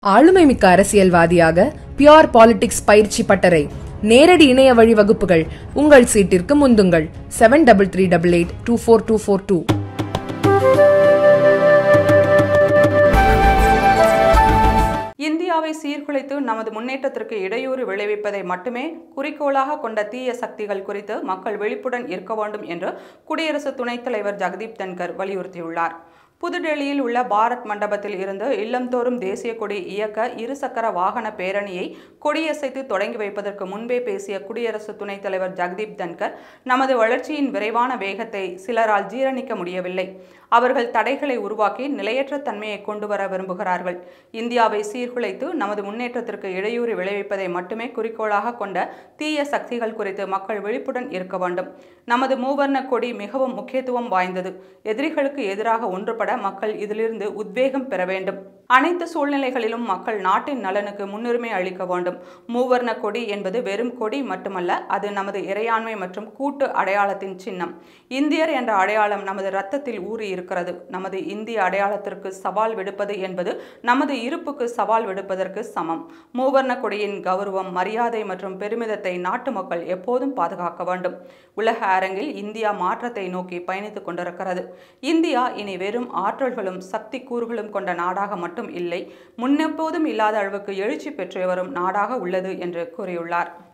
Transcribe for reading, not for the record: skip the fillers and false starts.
ஆளுமைமிக்க அரசியல்வாதியாக pure politics பயிற்சி பட்டறை, நேரடி இணைய வழி வகுப்புகள். உங்கள் சீட்டிற்கு முந்துங்கள். 7338824242. இந்தியாவை சீர்குலைத்து நமது முன்னேற்றத்திற்கு இடையூறு விளைவிப்பதை மட்டுமே குறிக்கோளாக கொண்ட தீய சக்திகள் குறித்து மக்கள் விழிப்புடன் இருக்க வேண்டும் என்று குடியரசு துணைத் தலைவர் ஜெகதீப் தன்கர் வலியுறுத்தியுள்ளார். புதுடெல்லியில் உள்ள பாரத் மண்டபத்தில் இருந்து இல்லந்தோறும் தேசிய கொடி இயக்க இருசக்கர வாகன பேரணியை கொடியசைத்து தொடங்கி வைப்பதற்கு முன்பே பேசிய குடியரசு துணைத் தலைவர் ஜெகதீப் தன்கர், நமது வளர்ச்சியின் விரைவான வேகத்தை சிலரால் ஜீரணிக்க முடியவில்லை. அவர்கள் தடைகளை உருவாக்கி நிலையற்ற தன்மையை கொண்டு வர விரும்புகிறார்கள். இந்தியாவை சீர்குலைத்து நமது முன்னேற்றத்திற்கு இடையூறு விளைவிப்பதை மட்டுமே குறிக்கோளாக கொண்ட தீய சக்திகள் குறித்து மக்கள் விழிப்புடன் இருக்க வேண்டும். நமது மூவர்ண கொடி மிகவும் முக்கியத்துவம் வாய்ந்தது. எதிரிகளுக்கு எதிராக ஒன்றுபட மக்கள் இதிலிருந்து உத்வேகம் பெற வேண்டும். அனைத்து சூழ்நிலைகளிலும் மக்கள் நாட்டின் நலனுக்கு முன்னுரிமை அளிக்க வேண்டும். மூவர்ண கொடி என்பது வெறும் கொடி மட்டுமல்ல, அது நமது இறையாண்மை மற்றும் கூட்டு அடையாளத்தின் சின்னம். இந்தியர் என்ற அடையாளம் நமது இரத்தத்தில் ஊறி இருக்கிறது. நமது இந்திய அடையாளத்திற்கு சவால் விடுப்பது என்பது நமது இருப்புக்கு சவால் விடுப்பதற்கு சமம். மூவர்ண கொடியின் கௌரவம், மரியாதை மற்றும் பெருமிதத்தை நாட்டு மக்கள் எப்போதும் பாதுகாக்க வேண்டும். உலக அரங்கில் இந்தியா மாற்றத்தை நோக்கி பயணித்துக் கொண்டிருக்கிறது. இந்தியா இனி வெறும் ஆற்றல்களும் சக்தி கூறுகளும் கொண்ட நாடாக மட்டும் இல்லை, முன்னெப்போதும் இல்லாத அளவுக்கு எழுச்சி பெற்று வரும் நாடாக உள்ளது என்று கூறியுள்ளார்.